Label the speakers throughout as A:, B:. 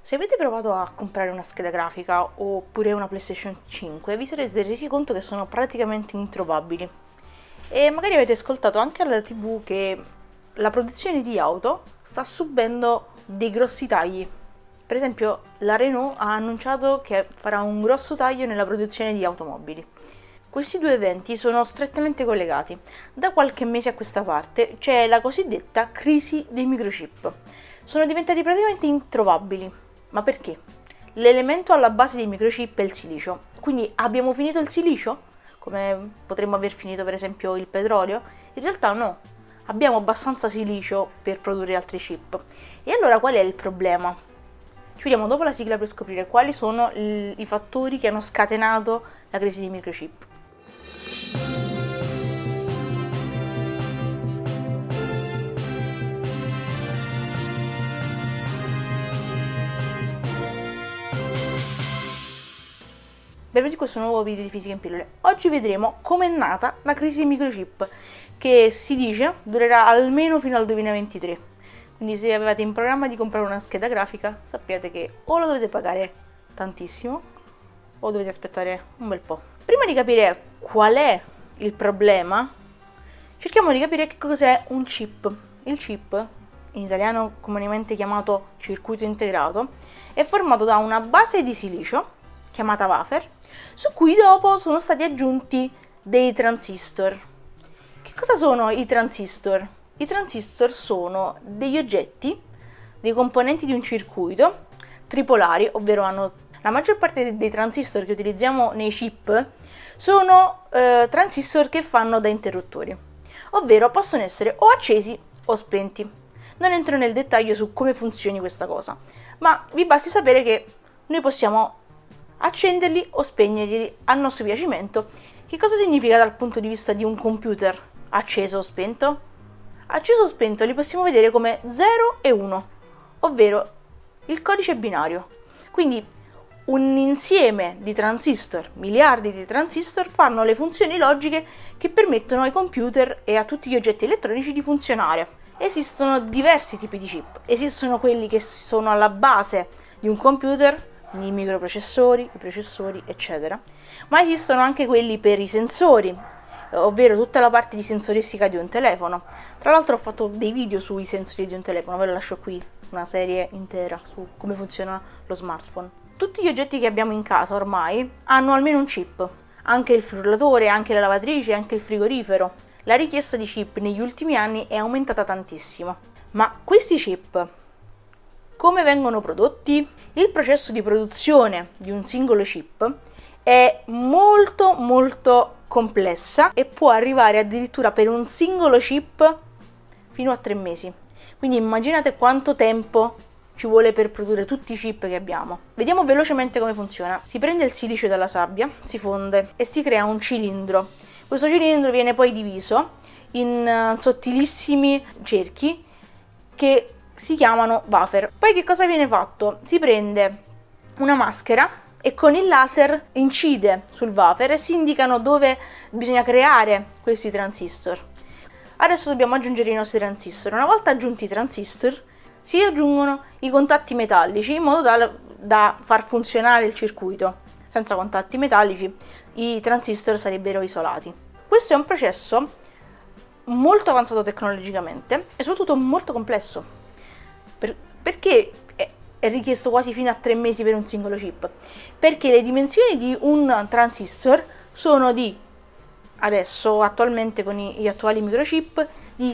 A: Se avete provato a comprare una scheda grafica oppure una PlayStation 5, vi sarete resi conto che sono praticamente introvabili. E magari avete ascoltato anche alla TV che la produzione di auto sta subendo dei grossi tagli. Per esempio, la Renault ha annunciato che farà un grosso taglio nella produzione di automobili. Questi due eventi sono strettamente collegati. Da qualche mese a questa parte c'è la cosiddetta crisi dei microchip. Sono diventati praticamente introvabili. Ma perché? L'elemento alla base dei microchip è il silicio. Quindi abbiamo finito il silicio? Come potremmo aver finito per esempio il petrolio? In realtà no. Abbiamo abbastanza silicio per produrre altri chip. E allora qual è il problema? Ci vediamo dopo la sigla per scoprire quali sono i fattori che hanno scatenato la crisi dei microchip. Benvenuti in questo nuovo video di Fisica in Pillole. Oggi vedremo come è nata la crisi dei microchip, che si dice durerà almeno fino al 2023. Quindi se avevate in programma di comprare una scheda grafica, sappiate che o la dovete pagare tantissimo o dovete aspettare un bel po'. Prima di capire qual è il problema, cerchiamo di capire che cos'è un chip. Il chip, in italiano comunemente chiamato circuito integrato, è formato da una base di silicio, chiamata wafer, su cui dopo sono stati aggiunti dei transistor. Che cosa sono i transistor? I transistor sono degli oggetti, dei componenti di un circuito tripolari, ovvero hanno la maggior parte dei transistor che utilizziamo nei chip sono transistor che fanno da interruttori, ovvero possono essere o accesi o spenti. Non entro nel dettaglio su come funzioni questa cosa, ma vi basti sapere che noi possiamo accenderli o spegnerli a nostro piacimento. Che cosa significa dal punto di vista di un computer acceso o spento? Acceso o spento li possiamo vedere come 0 e 1, ovvero il codice binario. Quindi un insieme di transistor, miliardi di transistor, fanno le funzioni logiche che permettono ai computer e a tutti gli oggetti elettronici di funzionare. Esistono diversi tipi di chip. Esistono quelli che sono alla base di un computer, i microprocessori, i processori, eccetera. Ma esistono anche quelli per i sensori, ovvero tutta la parte di sensoristica di un telefono. Tra l'altro ho fatto dei video sui sensori di un telefono, ve lo lascio qui, una serie intera su come funziona lo smartphone. Tutti gli oggetti che abbiamo in casa ormai hanno almeno un chip, anche il frullatore, anche la lavatrice, anche il frigorifero. La richiesta di chip negli ultimi anni è aumentata tantissimo. Ma questi chip come vengono prodotti? Il processo di produzione di un singolo chip è molto complessa e può arrivare addirittura per un singolo chip fino a 3 mesi. Quindi immaginate quanto tempo ci vuole per produrre tutti i chip che abbiamo. Vediamo velocemente come funziona. Si prende il silicio dalla sabbia, si fonde e si crea un cilindro. Questo cilindro viene poi diviso in sottilissimi cerchi che si chiamano wafer. Poi che cosa viene fatto? Si prende una maschera e con il laser incide sul wafer e si indicano dove bisogna creare questi transistor. Adesso dobbiamo aggiungere i nostri transistor. Una volta aggiunti i transistor si aggiungono i contatti metallici in modo da far funzionare il circuito. Senza contatti metallici i transistor sarebbero isolati. Questo è un processo molto avanzato tecnologicamente e soprattutto molto complesso. Perché è richiesto quasi fino a 3 mesi per un singolo chip? Perché le dimensioni di un transistor sono adesso attualmente con gli attuali microchip, di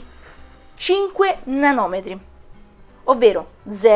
A: 5 nanometri, ovvero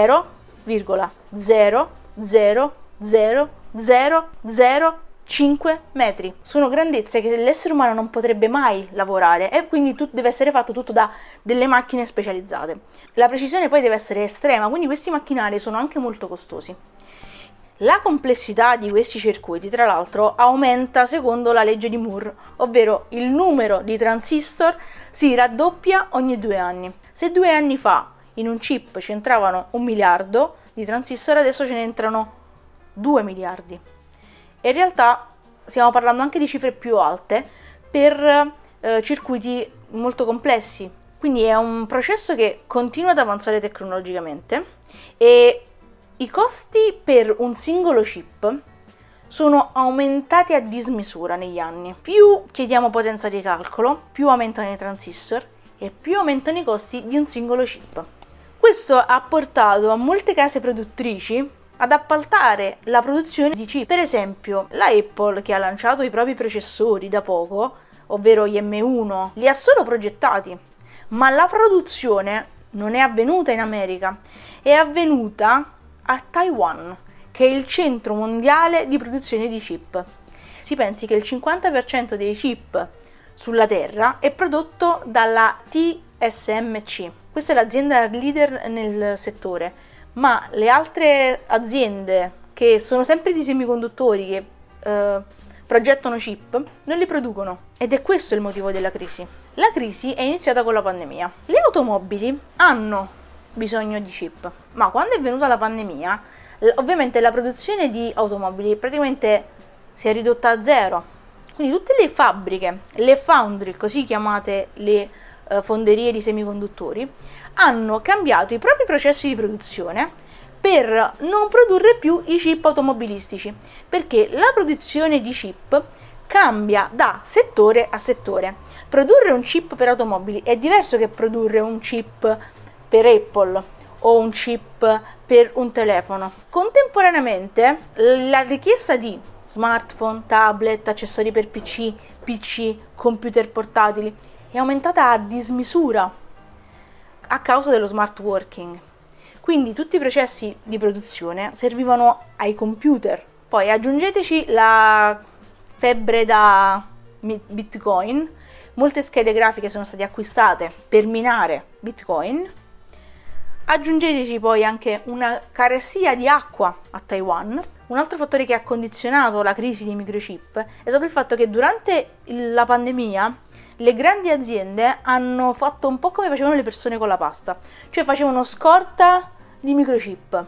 A: 0,0000005 metri. Sono grandezze che l'essere umano non potrebbe mai lavorare e quindi deve essere fatto tutto da delle macchine specializzate. La precisione poi deve essere estrema, quindi questi macchinari sono anche molto costosi. La complessità di questi circuiti, tra l'altro, aumenta secondo la legge di Moore, ovvero il numero di transistor si raddoppia ogni 2 anni. Se 2 anni fa in un chip ci entravano 1 miliardo di transistor, adesso ce ne entrano 2 miliardi. E in realtà stiamo parlando anche di cifre più alte per circuiti molto complessi. Quindi è un processo che continua ad avanzare tecnologicamente e I costi per un singolo chip sono aumentati a dismisura negli anni. Più chiediamo potenza di calcolo, più aumentano i transistor e più aumentano i costi di un singolo chip. Questo ha portato a molte case produttrici ad appaltare la produzione di chip. Per esempio, la Apple, che ha lanciato i propri processori da poco, ovvero gli M1, li ha solo progettati, ma la produzione non è avvenuta in America, è avvenuta a Taiwan, che è il centro mondiale di produzione di chip. Si pensi che il 50% dei chip sulla Terra è prodotto dalla TSMC. Questa è l'azienda leader nel settore, ma le altre aziende che sono sempre di semiconduttori, che progettano chip, non li producono. Ed è questo il motivo della crisi. La crisi è iniziata con la pandemia. Le automobili hanno bisogno di chip, ma quando è venuta la pandemia, ovviamente la produzione di automobili praticamente si è ridotta a zero. Quindi tutte le fabbriche, le foundry, così chiamate le fonderie di semiconduttori, hanno cambiato i propri processi di produzione per non produrre più i chip automobilistici, perché la produzione di chip cambia da settore a settore. Produrre un chip per automobili è diverso che produrre un chip per Apple o un chip per un telefono. Contemporaneamente la richiesta di smartphone, tablet, accessori per PC, computer portatili è aumentata a dismisura a causa dello smart working. Quindi tutti i processi di produzione servivano ai computer. Poi aggiungeteci la febbre da Bitcoin, molte schede grafiche sono state acquistate per minare Bitcoin. Aggiungeteci poi anche una carestia di acqua a Taiwan. Un altro fattore che ha condizionato la crisi dei microchip è stato il fatto che durante la pandemia le grandi aziende hanno fatto un po' come facevano le persone con la pasta, cioè facevano scorta di microchip,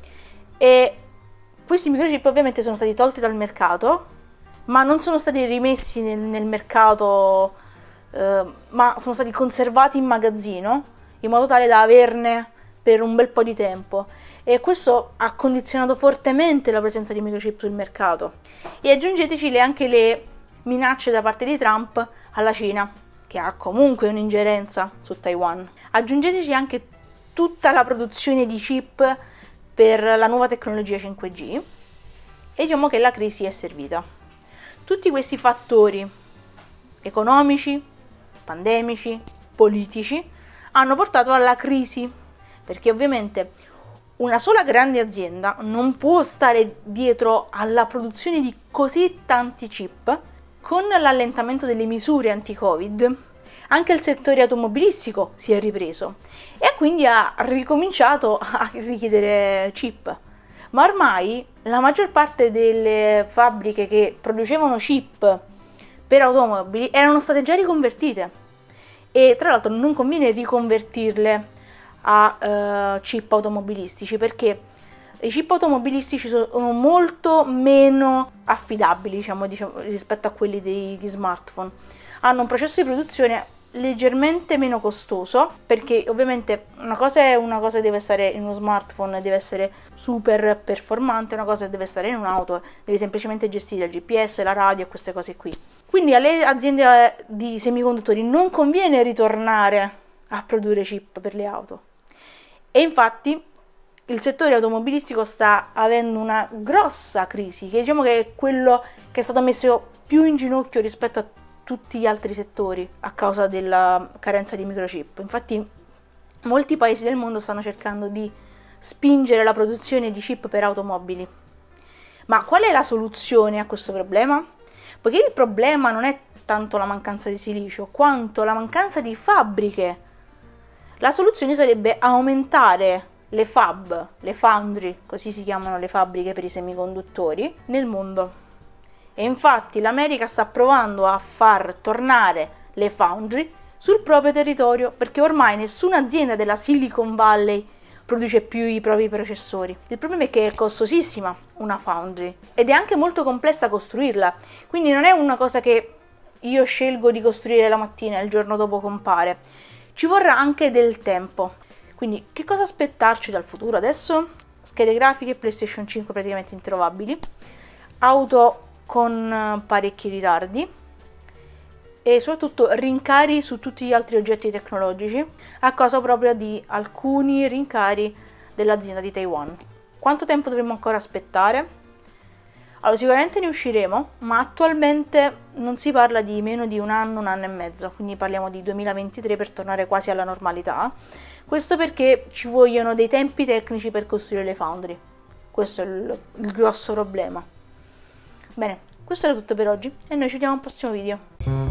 A: e questi microchip ovviamente sono stati tolti dal mercato, ma non sono stati rimessi nel mercato, ma sono stati conservati in magazzino in modo tale da averne per un bel po' di tempo, e questo ha condizionato fortemente la presenza di microchip sul mercato. E aggiungeteci anche le minacce da parte di Trump alla Cina, che ha comunque un'ingerenza su Taiwan. Aggiungeteci anche tutta la produzione di chip per la nuova tecnologia 5G e diciamo che la crisi è servita. Tutti questi fattori economici, pandemici, politici hanno portato alla crisi, perché ovviamente una sola grande azienda non può stare dietro alla produzione di così tanti chip. Con l'allentamento delle misure anti-Covid, anche il settore automobilistico si è ripreso e quindi ha ricominciato a richiedere chip. Ma ormai la maggior parte delle fabbriche che producevano chip per automobili erano state già riconvertite, e tra l'altro non conviene riconvertirle a chip automobilistici, perché i chip automobilistici sono molto meno affidabili, diciamo, rispetto a quelli degli smartphone. Hanno un processo di produzione leggermente meno costoso, perché ovviamente una cosa deve stare in uno smartphone, deve essere super performante, una cosa deve stare in un'auto, deve semplicemente gestire il GPS, la radio e queste cose qui. Quindi alle aziende di semiconduttori non conviene ritornare a produrre chip per le auto, e infatti il settore automobilistico sta avendo una grossa crisi, che diciamo che è quello che è stato messo più in ginocchio rispetto a tutti gli altri settori a causa della carenza di microchip. Infatti molti paesi del mondo stanno cercando di spingere la produzione di chip per automobili. Ma qual è la soluzione a questo problema? Poiché il problema non è tanto la mancanza di silicio quanto la mancanza di fabbriche, la soluzione sarebbe aumentare le fab, le foundry, così si chiamano le fabbriche per i semiconduttori, nel mondo. E infatti l'America sta provando a far tornare le foundry sul proprio territorio, perché ormai nessuna azienda della Silicon Valley produce più i propri processori. Il problema è che è costosissima una foundry ed è anche molto complessa costruirla, quindi non è una cosa che io scelgo di costruire la mattina e il giorno dopo compare, ci vorrà anche del tempo. Quindi che cosa aspettarci dal futuro adesso? schede grafiche PlayStation 5 praticamente introvabili, auto con parecchi ritardi e soprattutto rincari su tutti gli altri oggetti tecnologici a causa proprio di alcuni rincari dell'azienda di Taiwan. Quanto tempo dovremo ancora aspettare? Allora, sicuramente ne usciremo, ma attualmente non si parla di meno di un anno e mezzo, quindi parliamo di 2023 per tornare quasi alla normalità. Questo perché ci vogliono dei tempi tecnici per costruire le foundry. Questo è il grosso problema. Bene, questo era tutto per oggi e noi ci vediamo al prossimo video.